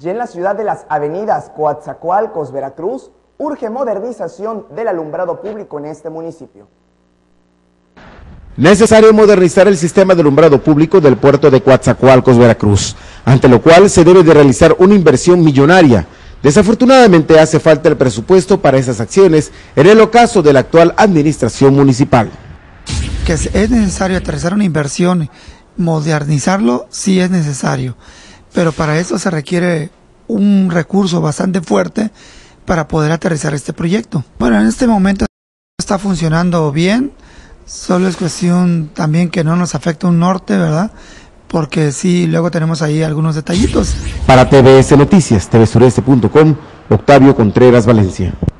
Y en la ciudad de las avenidas Coatzacoalcos, Veracruz, urge modernización del alumbrado público en este municipio. Necesario modernizar el sistema de alumbrado público del puerto de Coatzacoalcos, Veracruz, ante lo cual se debe de realizar una inversión millonaria. Desafortunadamente hace falta el presupuesto para esas acciones en el ocaso de la actual administración municipal. Que es necesario aterrizar una inversión, modernizarlo, sí es necesario, pero para eso se requiere un recurso bastante fuerte para poder aterrizar este proyecto. Bueno, en este momento está funcionando bien, solo es cuestión también que no nos afecte un norte, ¿verdad? Porque sí, luego tenemos ahí algunos detallitos. Para TVS Noticias, tvsureste.com, Octavio Contreras, Valencia.